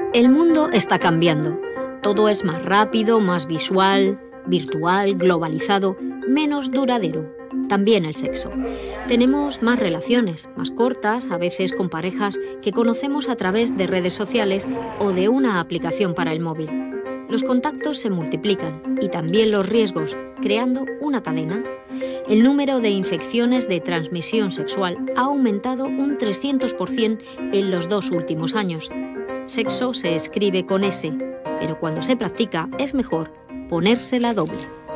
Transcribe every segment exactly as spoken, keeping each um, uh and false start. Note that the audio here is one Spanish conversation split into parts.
El mundo está cambiando. Todo es más rápido, más visual, virtual, globalizado, menos duradero. También el sexo. Tenemos más relaciones, más cortas, a veces con parejas que conocemos a través de redes sociales o de una aplicación para el móvil. Los contactos se multiplican y también los riesgos, creando una cadena. El número de infecciones de transmisión sexual ha aumentado un trescientos por ciento en los dos últimos años. Sexo se escribe con S, pero cuando se practica es mejor ponérsela doble.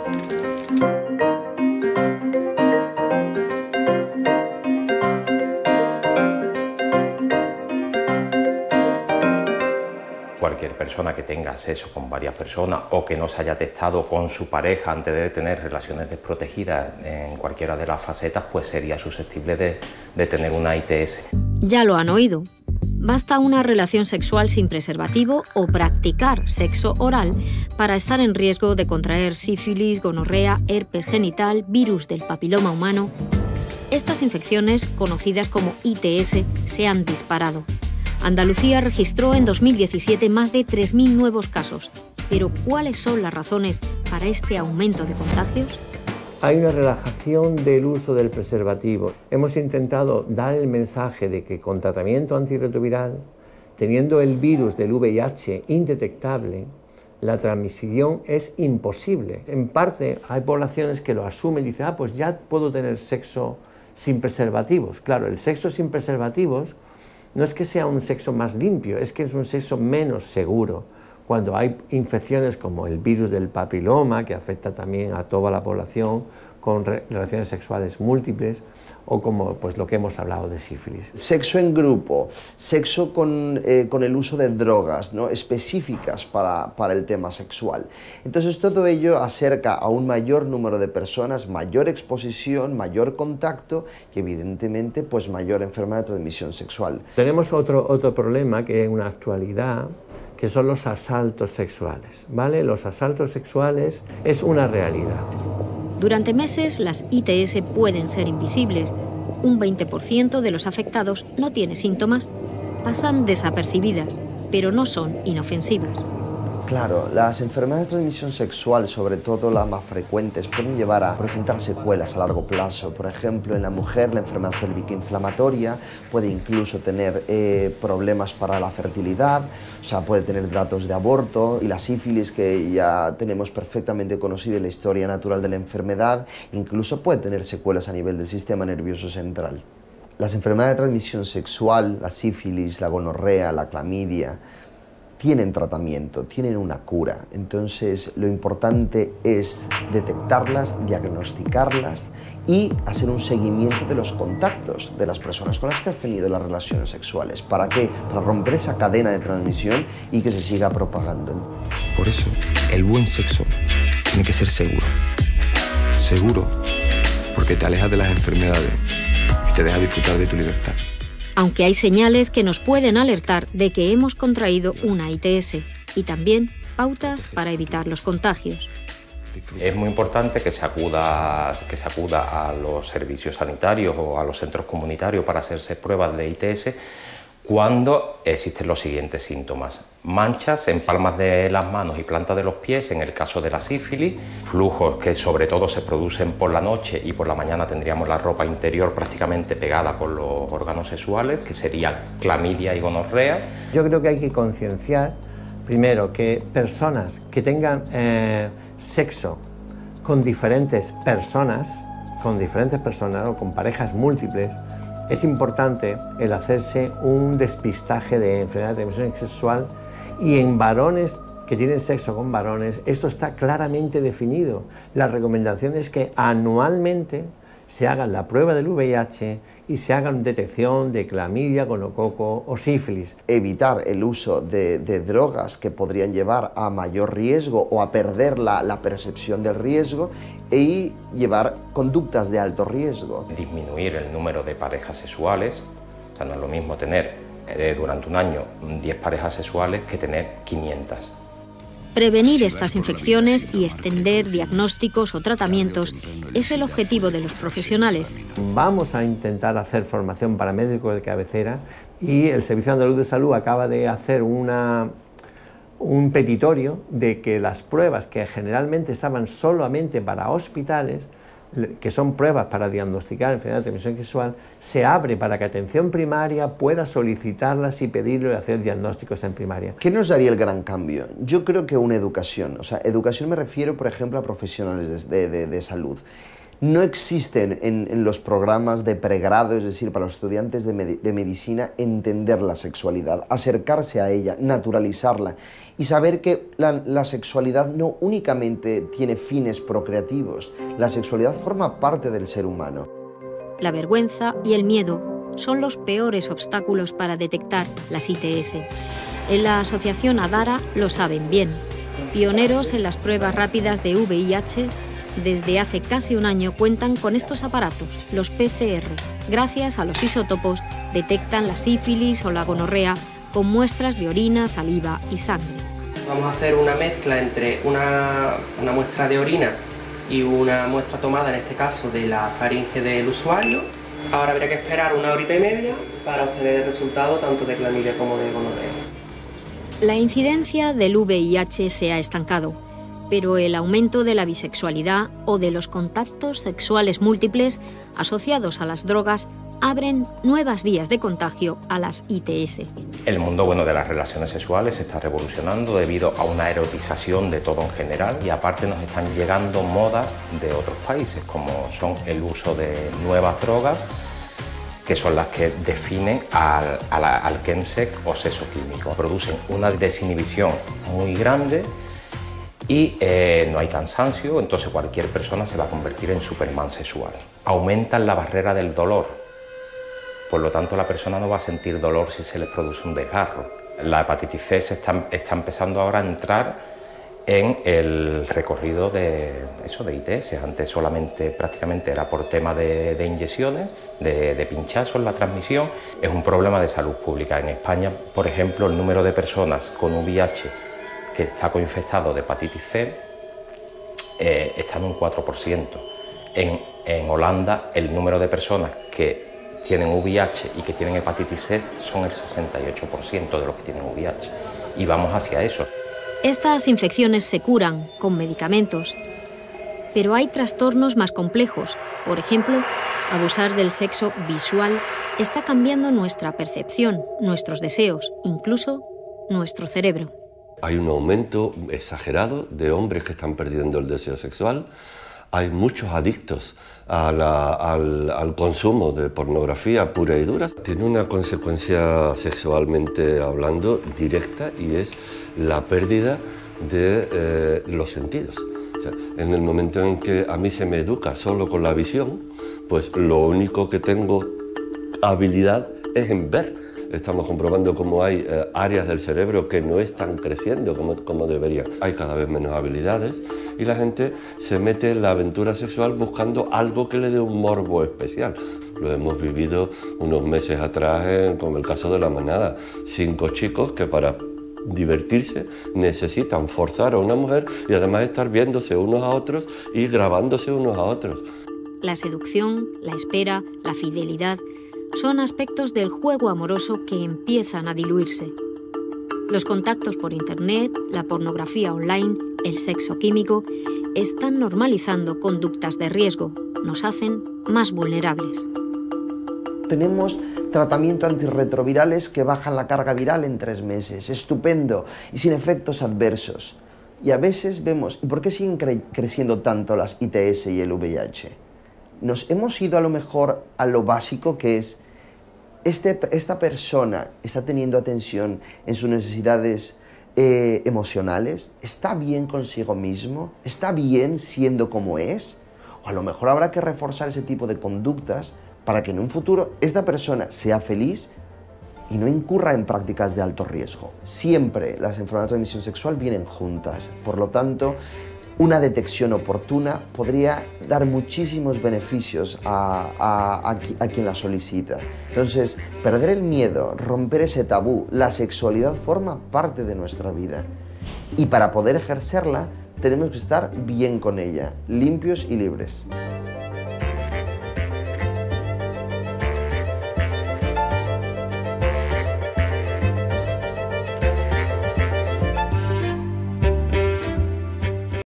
Cualquier persona que tenga sexo con varias personas o que no se haya testado con su pareja antes de tener relaciones desprotegidas en cualquiera de las facetas, pues sería susceptible de, de tener una I T S. Ya lo han oído. Basta una relación sexual sin preservativo o practicar sexo oral para estar en riesgo de contraer sífilis, gonorrea, herpes genital, virus del papiloma humano. Estas infecciones, conocidas como I T S, se han disparado. Andalucía registró en dos mil diecisiete más de tres mil nuevos casos. Pero, ¿cuáles son las razones para este aumento de contagios? Hay una relajación del uso del preservativo. Hemos intentado dar el mensaje de que con tratamiento antirretroviral, teniendo el virus del V I H indetectable, la transmisión es imposible. En parte, hay poblaciones que lo asumen y dicen, ah, pues ya puedo tener sexo sin preservativos. Claro, el sexo sin preservativos no es que sea un sexo más limpio, es que es un sexo menos seguro. Cuando hay infecciones como el virus del papiloma, que afecta también a toda la población, con re relaciones sexuales múltiples, o como pues, lo que hemos hablado de sífilis. Sexo en grupo, sexo con, eh, con el uso de drogas, ¿no?, específicas para, para el tema sexual. Entonces todo ello acerca a un mayor número de personas, mayor exposición, mayor contacto y evidentemente pues mayor enfermedad de transmisión sexual. Tenemos otro, otro problema que en la actualidad, que son los asaltos sexuales, ¿vale? Los asaltos sexuales es una realidad. Durante meses, las I T S pueden ser invisibles. Un veinte por ciento de los afectados no tiene síntomas, pasan desapercibidas, pero no son inofensivas. Claro, las enfermedades de transmisión sexual, sobre todo las más frecuentes, pueden llevar a presentar secuelas a largo plazo. Por ejemplo, en la mujer la enfermedad pélvica inflamatoria puede incluso tener eh, problemas para la fertilidad, o sea, puede tener datos de aborto, y la sífilis, que ya tenemos perfectamente conocida en la historia natural de la enfermedad, incluso puede tener secuelas a nivel del sistema nervioso central. Las enfermedades de transmisión sexual, la sífilis, la gonorrea, la clamidia, tienen tratamiento, tienen una cura. Entonces lo importante es detectarlas, diagnosticarlas y hacer un seguimiento de los contactos de las personas con las que has tenido las relaciones sexuales. ¿Para qué? Para romper esa cadena de transmisión y que se siga propagando. Por eso, el buen sexo tiene que ser seguro. Seguro porque te aleja de las enfermedades y te deja disfrutar de tu libertad. Aunque hay señales que nos pueden alertar de que hemos contraído una I T S y también pautas para evitar los contagios. Es muy importante que se acuda, que se acuda a los servicios sanitarios o a los centros comunitarios para hacerse pruebas de I T S cuando existen los siguientes síntomas: manchas en palmas de las manos y plantas de los pies en el caso de la sífilis, flujos que sobre todo se producen por la noche y por la mañana tendríamos la ropa interior prácticamente pegada con los órganos sexuales, que serían clamidia y gonorrea. Yo creo que hay que concienciar, primero, que personas que tengan eh, sexo con diferentes personas, con diferentes personas o con parejas múltiples, es importante el hacerse un despistaje de enfermedad de transmisión sexual, y en varones que tienen sexo con varones, esto está claramente definido. La recomendación es que anualmente se haga la prueba del V I H y se haga detección de clamidia, gonococo o sífilis. Evitar el uso de, de drogas que podrían llevar a mayor riesgo o a perder la, la percepción del riesgo, y llevar conductas de alto riesgo. Disminuir el número de parejas sexuales, o sea, no es lo mismo tener eh, durante un año diez parejas sexuales que tener quinientas. Prevenir estas infecciones y extender diagnósticos o tratamientos es el objetivo de los profesionales. Vamos a intentar hacer formación para médicos de cabecera, y el Servicio Andaluz de Salud acaba de hacer una un petitorio de que las pruebas que generalmente estaban solamente para hospitales, que son pruebas para diagnosticar enfermedad de transmisión sexual, se abre para que atención primaria pueda solicitarlas y pedirlo y hacer diagnósticos en primaria. ¿Qué nos daría el gran cambio? Yo creo que una educación, o sea, educación me refiero, por ejemplo, a profesionales de, de, de salud. No existen en, en los programas de pregrado, es decir, para los estudiantes de, med de medicina, entender la sexualidad, acercarse a ella, naturalizarla y saber que la, la sexualidad no únicamente tiene fines procreativos, la sexualidad forma parte del ser humano. La vergüenza y el miedo son los peores obstáculos para detectar las I T S. En la asociación ADARA lo saben bien. Pioneros en las pruebas rápidas de V I H, desde hace casi un año cuentan con estos aparatos, los P C R. Gracias a los isótopos, detectan la sífilis o la gonorrea con muestras de orina, saliva y sangre. Vamos a hacer una mezcla entre una, una muestra de orina y una muestra tomada, en este caso, de la faringe del usuario. Ahora habría que esperar una horita y media para obtener el resultado tanto de clamidia como de gonorrea. La incidencia del V I H se ha estancado, pero el aumento de la bisexualidad o de los contactos sexuales múltiples asociados a las drogas abren nuevas vías de contagio a las I T S. El mundo bueno, de las relaciones sexuales se está revolucionando debido a una erotización de todo en general y aparte nos están llegando modas de otros países como son el uso de nuevas drogas que son las que definen al, al, al chemsex o sexo químico. Producen una desinhibición muy grande y eh, no hay cansancio, entonces cualquier persona se va a convertir en Superman sexual. Aumentan la barrera del dolor, por lo tanto la persona no va a sentir dolor si se le produce un desgarro. La hepatitis C se está, está empezando ahora a entrar en el recorrido de, eso, de I T S. Antes solamente prácticamente era por tema de, de inyecciones, de, de pinchazos en la transmisión. Es un problema de salud pública. En España, por ejemplo, el número de personas con V I H que está coinfectado de hepatitis C eh, está en un cuatro por ciento. En, en Holanda el número de personas que tienen V I H y que tienen hepatitis C son el sesenta y ocho por ciento de los que tienen V I H. Y vamos hacia eso. Estas infecciones se curan con medicamentos, pero hay trastornos más complejos. Por ejemplo, abusar del sexo visual está cambiando nuestra percepción, nuestros deseos, incluso nuestro cerebro. Hay un aumento exagerado de hombres que están perdiendo el deseo sexual. Hay muchos adictos a la, al, al consumo de pornografía pura y dura. Tiene una consecuencia sexualmente hablando directa y es la pérdida de eh, los sentidos. O sea, en el momento en que a mí se me educa solo con la visión, pues lo único que tengo habilidad es en ver. Estamos comprobando cómo hay eh, áreas del cerebro que no están creciendo como, como deberían. Hay cada vez menos habilidades y la gente se mete en la aventura sexual buscando algo que le dé un morbo especial. Lo hemos vivido unos meses atrás en, como el caso de La Manada. Cinco chicos que para divertirse necesitan forzar a una mujer y además estar viéndose unos a otros y grabándose unos a otros. La seducción, la espera, la fidelidad son aspectos del juego amoroso que empiezan a diluirse. Los contactos por internet, la pornografía online, el sexo químico, están normalizando conductas de riesgo, nos hacen más vulnerables. Tenemos tratamientos antirretrovirales que bajan la carga viral en tres meses, estupendo y sin efectos adversos. Y a veces vemos, ¿por qué siguen cre creciendo tanto las I T S y el V I H? Nos hemos ido a lo mejor a lo básico que es Este, esta persona está teniendo atención en sus necesidades eh, emocionales, está bien consigo mismo, está bien siendo como es, o a lo mejor habrá que reforzar ese tipo de conductas para que en un futuro esta persona sea feliz y no incurra en prácticas de alto riesgo. Siempre las enfermedades de transmisión sexual vienen juntas, por lo tanto, una detección oportuna podría dar muchísimos beneficios a, a, a, a quien la solicita. Entonces, perder el miedo, romper ese tabú, la sexualidad forma parte de nuestra vida. Y para poder ejercerla, tenemos que estar bien con ella, limpios y libres.